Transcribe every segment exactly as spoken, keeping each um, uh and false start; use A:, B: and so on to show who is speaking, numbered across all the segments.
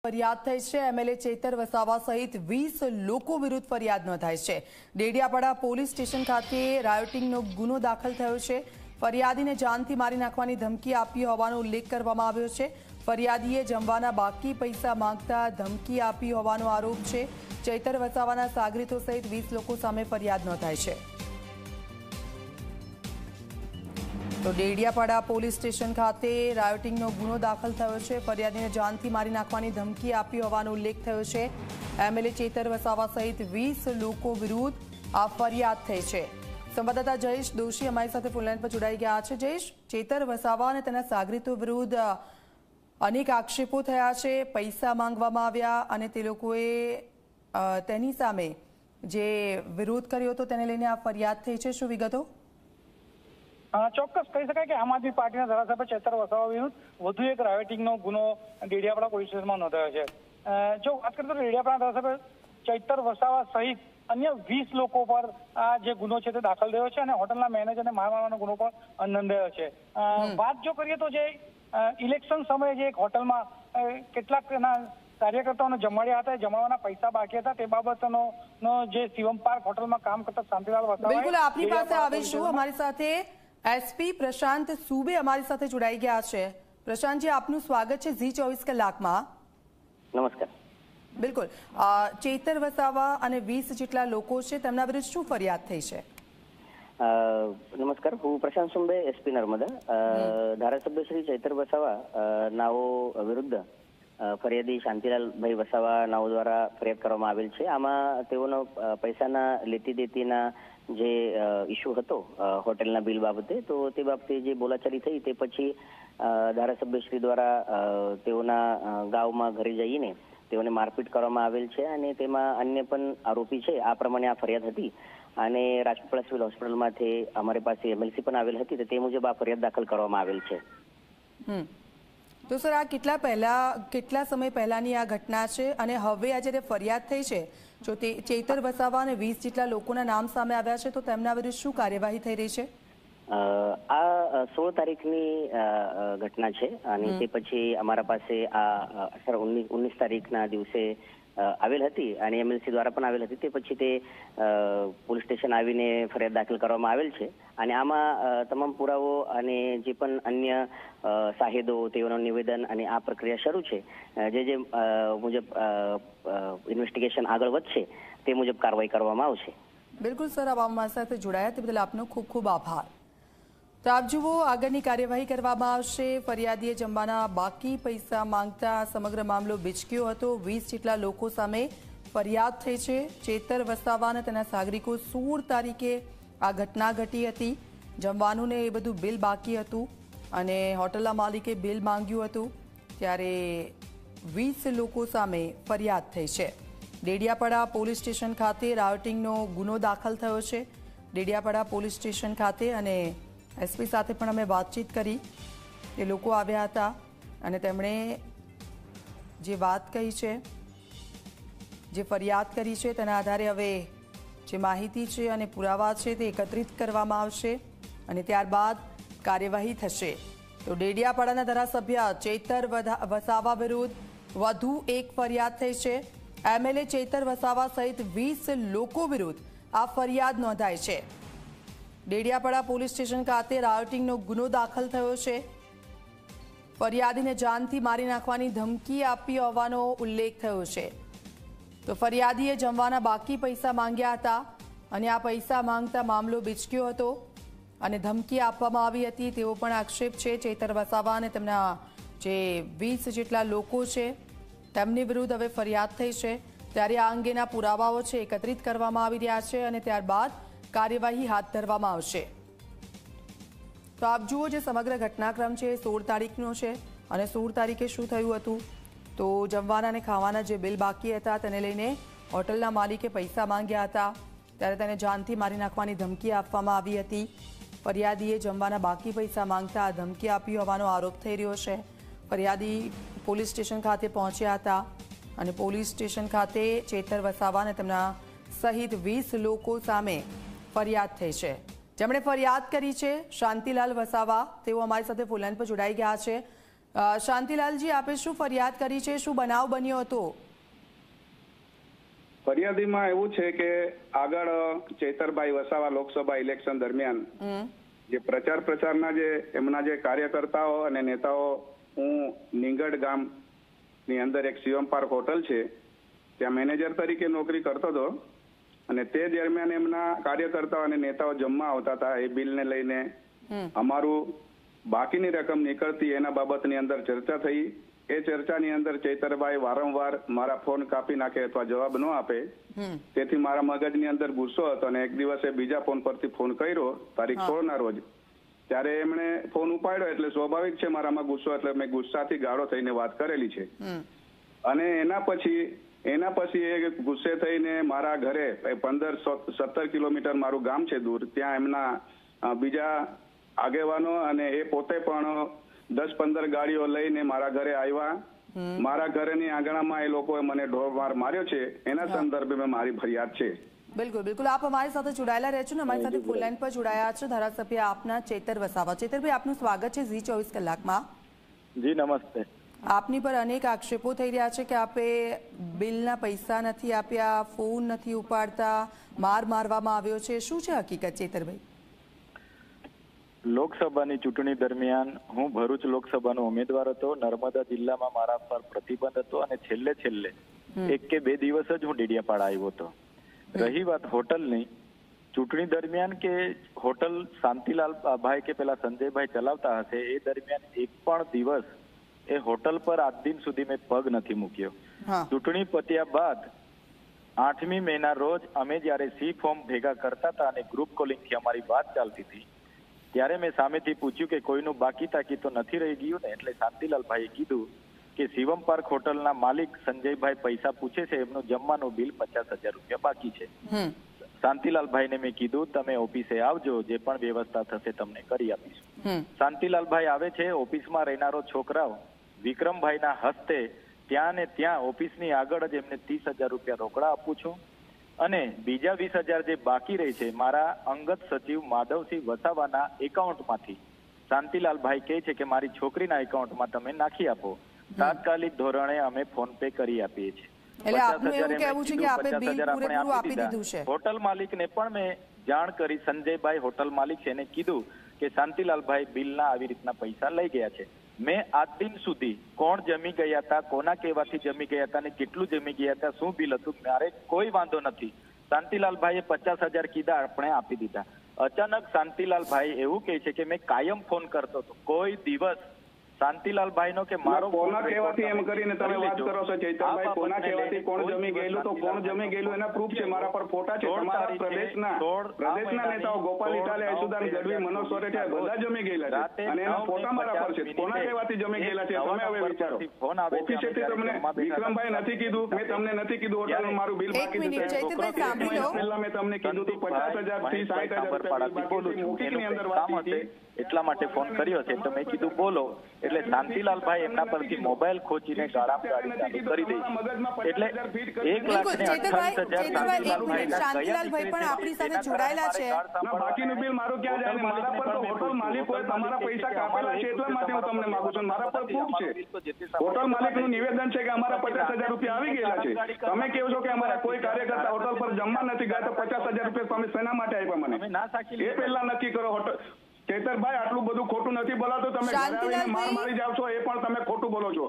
A: ફરિયાદ થઈ છે। એમએલએ ચેતર વસાવા સહિત વીસ લોકો વિરુદ્ધ ફરિયાદ નોંધાઈ છે। ડેડિયાપાડા પોલીસ સ્ટેશન ખાતે રાયોટિંગનો ગુનો દાખલ થયો છે। ફરિયાદીને જાનથી મારી નાખવાની ધમકી આપી હોવાનો ઉલ્લેખ કરવામાં આવ્યો છે। ફરિયાદીએ જમવાના બાકી પૈસા માંગતા ધમકી આપી હોવાનો આરોપ છે। ચેતર વસાવાના સાગરીતો સહિત વીસ લોકો સામે ફરિયાદ નોંધાઈ છે। તો ડેડિયાપાડા પોલીસ સ્ટેશન ખાતે રાયોટિંગનો ગુનો દાખલ થયો છે। ફરિયાદીને જાનથી મારી નાખવાની ધમકી આપી હોવાનો ઉલ્લેખ થયો છે। એમએલએ ચેતર વસાવા સહિત વીસ લોકો વિરુદ્ધ આ ફરિયાદ થઈ છે। સંવાદદાતા જયેશ દોશી અમારી સાથે ફોનલાઈન પર જોડાઈ ગયા છે। જયેશ, ચેતર વસાવા અને તેના સાગરીતો વિરુદ્ધ અનેક આક્ષેપો થયા છે, પૈસા માંગવામાં આવ્યા અને તે લોકોએ તેની સામે જે વિરોધ કર્યો હતો તેને લઈને આ ફરિયાદ થઈ છે। શું વિગતો?
B: ચોક્કસ કહી શકાય કે આમ આદમી પાર્ટીના ધારાસભ્ય ચેતર વસાવા વિરુદ્ધ વધુ એક રાયોટિંગનો ગુનો ડેડિયાપાડા પોલીસ સ્ટેશનમાં નોંધાયો છે। જો વાત કરીએ તો ડેડિયાપાડા ધારાસભ્ય ચેતર વસાવા સહિત અન્ય વીસ લોકો પર આ જે ગુનો છે તે દાખલ થયો છે અને હોટલના મેનેજરને માર મારવાનો ગુનો પણ નોંધાયો છે। વાત જો કરીએ તો જે ઇલેક્શન સમયે જે એક હોટલમાં કેટલાક કાર્યકર્તાઓને જમાડ્યા હતા, જમાડવાના પૈસા બાકી હતા, તે બાબતનો જે શિવમ પાર્ક હોટલમાં કામ કરતા શાંતિલાલ વસાવા
A: બિલકુલ આપની પાસે આવીશું। અમારી સાથે એસપી પ્રશાંત સુબે અમારી સાથે જોડાઈ ગયા છે। પ્રશાંતજી, આપનું સ્વાગત છે ઝી ચોવીસ કલાકમાં।
C: નમસ્કાર।
A: બિલકુલ, ચેતર વસાવા અને વીસ જેટલા લોકો છે, તેમના વિરુદ્ધ શું ફરિયાદ થઈ છે?
C: નમસ્કાર, હું પ્રશાંત સુંબે, એસપી નર્મદા। ધારાસભ્ય શ્રી ચેતર વસાવા નાઓ વિરુદ્ધ ફરિયાદી શાંતિલાલભાઈ વસાવા નાઓ દ્વારા ફરિયાદ કરવામાં આવેલ છે। આમાં તેઓનો પૈસાના લેતી દેતીના જે ઇસ્યુ હતો હોટેલના બિલ બાબતે, તો તે બાબતે જે બોલાચાલી થઈ તે પછી ધારાસભ્યશ્રી દ્વારા તેઓના ગામમાં ઘરે જઈને તેઓને મારપીટ કરવામાં આવેલ છે અને તેમાં અન્ય પણ આરોપી છે। આ પ્રમાણે આ ફરિયાદ હતી અને રાજપીપળા સિવિલ હોસ્પિટલમાંથી અમારી પાસે એમએલસી પણ આવેલ હતી, તો તે મુજબ આ ફરિયાદ દાખલ કરવામાં આવેલ છે।
A: તો સર, આ કેટલા પહેલા કેટલા સમય પહેલાની આ ઘટના છે અને હવે આ જ્યારે ફરિયાદ થઈ છે, જો તે ચેતર વસાવા અને વીસ જેટલા લોકોના નામ સામે આવ્યા છે, તો તેમના વિરુદ્ધ શું કાર્યવાહી થઈ રહી છે?
C: આ સોળ તારીખની ઘટના છે અને તે પછી અમારા પાસે આ અઢાર ઓગણીસ ઓગણીસ તારીખના દિવસે આવેલ હતી અને એમએલસી દ્વારા પણ આવેલ હતી। તે પછી તે પોલીસ સ્ટેશન આવીને ફરિયાદ દાખલ કરવામાં આવેલ છે અને આમાં તમામ પુરાવો અને જે પણ અન્ય સાહેદો તેઓનું નિવેદન અને આ પ્રક્રિયા શરૂ છે, જે જે મુજબ ઇન્વેસ્ટિગેશન આગળ વધશે તે મુજબ કાર્યવાહી કરવામાં આવશે।
A: બિલકુલ સર, આપ અમારી સાથે જોડાયા તે બદલ આપનો ખૂબ ખૂબ આભાર। તો આપ જુઓ, આગળની કાર્યવાહી કરવામાં આવશે। ફરિયાદીએ જમવાના બાકી પૈસા માંગતા સમગ્ર મામલો બિચક્યો હતો। વીસ જેટલા લોકો સામે ફરિયાદ થઈ છે। ચેતર વસાવા અને તેના સાગરીકો સોળ તારીખે આ ઘટના ઘટી હતી। જમવાનું ને એ બધું બિલ બાકી હતું અને હોટલના માલિકે બિલ માંગ્યું હતું, ત્યારે વીસ લોકો સામે ફરિયાદ થઈ છે। ડેડિયાપાડા પોલીસ સ્ટેશન ખાતે રાયોટિંગનો ગુનો દાખલ થયો છે। ડેડિયાપાડા પોલીસ સ્ટેશન ખાતે અને એસપી સાથે પણ અમે વાતચીત કરી। એ લોકો આવ્યા હતા અને તેમણે જે વાત કહી છે, જે ફરિયાદ કરી છે, તેના આધારે હવે જે માહિતી છે અને પુરાવા છે તે એકત્રિત કરવામાં આવશે અને ત્યારબાદ કાર્યવાહી થશે। તો ડેડિયાપાડાના ધારાસભ્ય ચેતર વસાવા વિરુદ્ધ વધુ એક ફરિયાદ થઈ છે। એમએલએ ચેતર વસાવા સહિત વીસ લોકો વિરુદ્ધ આ ફરિયાદ નોંધાઈ છે। ડેડિયાપાડા પોલીસ સ્ટેશન ખાતે રાયોટિંગનો ગુનો દાખલ થયો છે। ફરિયાદીને જાનથી મારી નાખવાની ધમકી આપી હોવાનો ઉલ્લેખ થયો છે। તો ફરિયાદીએ જમવાના બાકી પૈસા માંગ્યા હતા અને આ પૈસા માંગતા મામલો બિચક્યો હતો અને ધમકી આપવામાં આવી હતી તેવો પણ આક્ષેપ છે। ચેતર વસાવા અને તેમના જે વીસ જેટલા લોકો છે તેમની વિરુદ્ધ હવે ફરિયાદ થઈ છે, ત્યારે આ અંગેના પુરાવાઓ છે એકત્રિત કરવામાં આવી રહ્યા છે અને ત્યારબાદ કાર્યવાહી હાથ ધરવામાં આવશે। તો આપ જુઓ, જે સમગ્ર ઘટનાક્રમ છે એ સોળ તારીખનો છે અને સોળ તારીખે શું થયું હતું, તો જમવાના અને ખાવાના જે બિલ બાકી હતા તેને લઈને હોટલના માલિકે પૈસા માંગ્યા હતા, ત્યારે તેને જાનથી મારી નાખવાની ધમકી આપવામાં આવી હતી। ફરિયાદીએ જમવાના બાકી પૈસા માંગતા આ ધમકી આપી હોવાનો આરોપ થઈ રહ્યો છે। ફરિયાદી પોલીસ સ્ટેશન ખાતે પહોંચ્યા હતા અને પોલીસ સ્ટેશન ખાતે ચેતર વસાવા અને તેમના સહિત વીસ લોકો સામે ફરિયાદ થઈ છે। જેમણે ફરિયાદ કરી છે શાંતિલાલ વસાવા, તેઓ અમારી સાથે ફોનલાઈન પર જોડાઈ ગયા છે। શાંતિલાલજી, આપે શું ફરિયાદ કરી છે, શું બનાવ બન્યો હતો?
D: ફરિયાદીમાં એવું છે કે આગળ ચૈતરભાઈ વસાવા લોકસભા ઇલેક્શન દરમિયાન જે પ્રચાર પ્રચારના જે એમના જે કાર્યકર્તાઓ અને નેતાઓ, હું નીંગડ ગામ ની અંદર એક શિવમ પાર્ક હોટલ છે ત્યાં મેનેજર તરીકે નોકરી કરતો હતો અને તે દરમિયાન એમના કાર્યકર્તાઓ અને નેતાઓ જમવા આવતા હતા. એ બિલને લઈને અમારું બાકીની રકમ નીકળતી એના બાબતની અંદર ચર્ચા થઈ. એ ચર્ચાની અંદર ચૈતરભાઈ વારંવાર મારા ફોન કાપી નાખે અથવા જવાબ ન આપે, તેથી મારા મગજની અંદર ગુસ્સો હતો અને એક દિવસે બીજા ફોન પરથી ફોન કર્યો તારીખ સોળ ના રોજ. ત્યારે એમણે ફોન ઉપાડ્યો એટલે સ્વાભાવિક છે મારામાં ગુસ્સો, એટલે મેં ગુસ્સાથી ગાળો થઈને વાત કરેલી છે. અને એના પછી એના પછી એ ગુસ્સે થઈને મારા ઘરે પંદર સત્તર કિલોમીટર મારું ગામ છે દૂર, ત્યાં એમના બીજા આગેવાનો અને એ પોતે પણ દસ પંદર ગાડીઓ લઈને મારા ઘરે આવ્યા. મારા ઘરની આંગણામાં એ લોકોએ મને ઢોર માર માર્યો છે. એના સંદર્ભે મારી ફરિયાદ છે.
A: બિલકુલ બિલકુલ આપ અમારી સાથે જોડાયેલા રહેજો ને અમારી સાથે ફૂલ લાઈન પર જોડાયા છો ધારાસભ્ય આપના ચૈતર વસાવા. ચૈતરભાઈ, આપનું સ્વાગત છે ઝી ચોવીસ કલાકમાં.
E: જી નમસ્તે.
A: આપની પર અનેક આક્ષેપો થઈ રહ્યા છે કે આપે બિલના પૈસા નથી આપ્યા, ફોન નથી ઉપાડતા, માર મારવામાં આવ્યો છે. શું છે હકીકત ચૈતરભાઈ?
E: લોકસભાની ચૂંટણી દરમિયાન હું ભરૂચ લોકસભાનો ઉમેદવાર હતો. નર્મદા જિલ્લામાં મારા પર પ્રતિબંધ હતો અને છેલ્લે છેલ્લે એક કે બે દિવસ જ હું ડેડિયાપાડા આવ્યો હતો. રહી વાત હોટલની, ચૂંટણી દરમિયાન કે હોટલ શાંતિલાલ ભાઈ કે પેલા સંજયભાઈ ચલાવતા હશે એ દરમિયાન એક પણ દિવસ એ હોટલ પર આજ દિન સુધી મેં પગ નથી મૂક્યો. ચૂંટણી પત્યા બાદ આઠમી મેના રોજ અમે જયારે સી ફોર્મ ભેગા કરતા હતા અને ગ્રુપ કોલિંગથી અમારી વાત ચાલતી હતી ત્યારે મેં સામેથી પૂછ્યું કે કોઈનું બાકી તાકી તો નથી રહી ગયું ને? એટલે શાંતિલાલભાઈએ કીધું કે શિવમ પાર્ક હોટલના માલિક સંજયભાઈ પૈસા પૂછે છે, એમનું જમવાનું બિલ પચાસ હજાર રૂપિયા બાકી છે. શાંતિલાલભાઈને મેં કીધું તમે ઓફિસે આવજો, જે પણ વ્યવસ્થા થશે તમને કરી આપીશું. શાંતિલાલભાઈ આવે છે. ઓફિસમાં રહેનારો છોકરાઓ વિક્રમભાઈના હસ્તે ત્યાં ને ત્યાં ઓફિસની આગળ જ એમને ત્રીસ હજાર રૂપિયા રોકડા આપું છું અને બીજા વીસ હજાર જે બાકી રહી છે મારા અંગત સચિવ માધવસિંહ વસાવાના એકાઉન્ટમાંથી શાંતિલાલભાઈ કહે છે કે મારી છોકરીના એકાઉન્ટમાં તમે નાખી આપો. તાત્કાલિક ધોરણે અમે ફોન પે કરી આપીએ છીએ.
A: એટલે આપનું એવું કહેવું છે કે આપે બિલ પૂરેપૂરું આપી દીધું છે?
E: હોટલ માલિકને પણ મેં જાણ કરી. સંજયભાઈ હોટલ માલિક છે એને કીધું કે શાંતિલાલભાઈ બિલના આવી રીતના પૈસા લઈ ગયા છે. મેં આજ દિન સુધી કોણ જમી ગયા હતા, કોના કહેવાથી જમી ગયા હતા, ને કેટલું જમી ગયા હતા, શું બિલ હતું, મારે કોઈ વાંધો નથી. શાંતિલાલભાઈએ પચાસ હજાર કીધા, આપણે આપી દીધા. અચાનક શાંતિલાલભાઈ એવું કહે છે કે મેં કાયમ ફોન કરતો હતો, કોઈ દિવસ શાંતિલાલભાઈ નો કે મારો
D: કોના કહેવાથી એમ કરીને તમે વાત કરો છો ચૈતરભાઈ? કોના કહેવાથી કોણ જમી ગયેલું તો કોણ જમી ગયેલું એના પ્રૂફ છે મારા પર, ફોટા છે. તમારા પ્રદેશના પ્રદેશના નેતાઓ ગોપાલ ઇટાલિયા, યશુદાન ગઢવી, મનોજ સોરઠિયા બધા જમી ગયેલા છે અને એના ફોટા મારા પર છે. કોના કહેવાથી જમી ગયેલા છે તમે હવે વિચારો. ઓફિસેથી તમને વિક્રમભાઈ નથી કીધું, મેં તમને નથી કીધું હોટલનું મારું બિલ બાકી છે. પહેલા મેં તમને કીધું હતું પચાસ હજાર થી સાઠ હજાર રૂપિયા અંદર વાત હતી,
E: એટલા માટે ફોન કર્યો છે. તો મેં કીધું બોલો. એટલે શાંતિલાલભાઈ એમના પરથી મોબાઈલ ખોચીને ગાળામાં ગાડી ચાલુ કરી દઈ. એટલે એક લાખ ને અઠ્ઠાવીસ હજાર
A: શાંતિલાલભાઈ પણ આપણી સાથે જોડાયેલા છે.
D: બાકીનું બિલ મારું ક્યાં જાય? મારા પર તો હોટલ માલિક હોય તમારા પૈસા કાપેલા છે એટલા માટે હું તમને માંગુ છું. મારા પર પ્રૂફ છે. હોટલ માલિકનું નિવેદન છે કે અમારા પચાસ હજાર રૂપિયા આવી ગયેલા છે. તમે કહો છો કે અમારા કોઈ કાર્યકર્તા હોટલ પર જમવા નથી ગયા, તો પચાસ હજાર રૂપિયા તમે શેના માટે આપ્યા મને? એ પહેલા નક્કી કરો. હોટલ ચેતરભાઈ આટલું બધું ખોટું નથી બોલાતો. તમે ઘરે આવીને માર મારી જાવ છો એ પણ તમે ખોટું બોલો છો.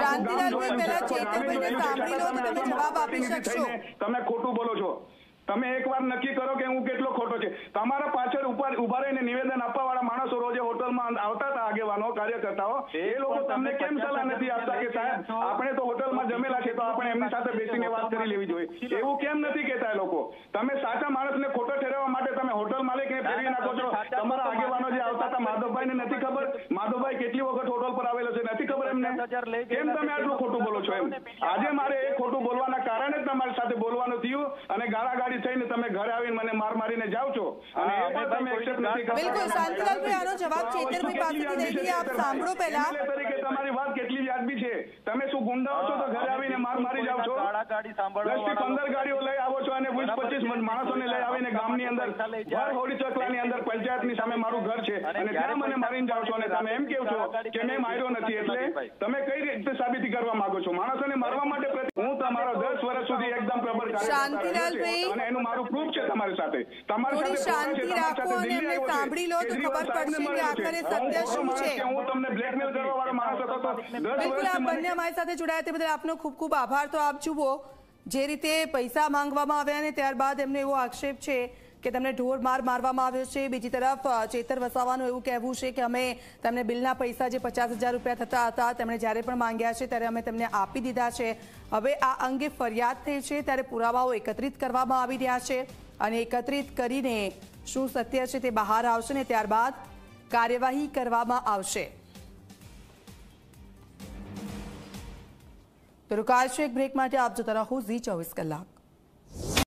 D: તમે ખોટું બોલો છો. તમે એકવાર નક્કી કરો કે હું કેટલો ખોટો છે. તમારા પાછળ ઉપર ઉભા રહીને નિવેદન આપવા વાળા માણસો રોજે હોટલમાં આવતા હતા, આગેવાનો કાર્યકર્તાઓ, એ લોકો તમને કેમ સલાહ નથી આપતા કે સાહેબ આપણે તો હોટલમાં જમેલા છે તો આપણે એમની સાથે બેસીને વાત કરી લેવી જોઈએ? એવું કેમ નથી કહેતા એ લોકો? તમે સાચા માણસને ખોટો ઠેરવવા માટે તમે હોટલ માલિકને ફેરવી નાખો છો. તમારા આગેવાનો જે આવતા હતા માધવભાઈને નથી ખબર? માધવભાઈ કેટલી વખત હોટલ પર આવેલો છે, નથી ખબર એમને? કેમ તમે આટલું ખોટું બોલો છો? એમ આજે મારે એ ખોટું બોલવાના કારણે જ તમારી સાથે બોલવાનું થયું અને ગાળાગાડી થઈને તમે ઘરે આવીને મને માર મારીને જાવ છો અને એ પણ તમે એક્સેપ્ટ નથી કરતા.
A: બિલકુલ શાંતિલાલભાઈ, આનો જવાબ ચૈતરભાઈ પાસેથી લઈએ. આપ સાંભળો પહેલા.
D: તરીકે તમારી વાત કેટલી વ્યાજબી છે? તમે શું ગુંડાઓ છો તો ઘરે આવીને માર મારી જાવ છો?
E: ગાડી સાંભળવા
D: દસ થી પંદર ગાડીઓ લઈ આવો છો અને વીસ પચીસ માણસોને લઈ આવીને ગામની અંદર ભર હોડી ચકલાની અંદર પંચાયતની સામે મારું ઘર છે અને ત્યાં મને મારીને જાવ છો અને તમે એમ કહો છો કે મેં માર્યો નથી, એટલે તમે કઈ રીતે સાબિતી કરવા માંગો છો? માણસોને મારવા માટે હું તમારો દસ વર્ષ સુધી એકદમ પ્રબળ કાર્ય અને એનું મારું પ્રૂફ છે તમારી સાથે. તમારી સાથે
A: શાંતિ રાખો અને એમને સાંભળી લો તો ખબર પડશે કે આખરે સત્ય શું છે.
D: હું તમને બ્લેકમેલ કરવા વાળો માણસ હતો તો
A: બિલકુલ, આપ બંને અમારી સાથે જોડાયા તે બદલ આપનો ખૂબ ખૂબ આભાર. તો આપ જુઓ, જે રીતે પૈસા માંગવામાં આવ્યા અને ત્યારબાદ એમને એવો આક્ષેપ છે કે તેમને ઢોર માર મારવામાં આવ્યો છે. બીજી તરફ ચેતર વસાવાનું એવું કહેવું છે કે અમે તેમને બિલના પૈસા જે પચાસ હજાર રૂપિયા થતા હતા તેમણે જ્યારે પણ માંગ્યા છે ત્યારે અમે તેમને આપી દીધા છે. હવે આ અંગે ફરિયાદ થઈ છે ત્યારે પુરાવાઓ એકત્રિત કરવામાં આવી રહ્યા છે અને એકત્રિત કરીને શું સત્ય છે તે બહાર આવશે ને ત્યારબાદ કાર્યવાહી કરવામાં આવશે. તો રોકાશે એક બ્રેક માટે. આપ જોતા રહો ઝી ચોવીસ કલાક.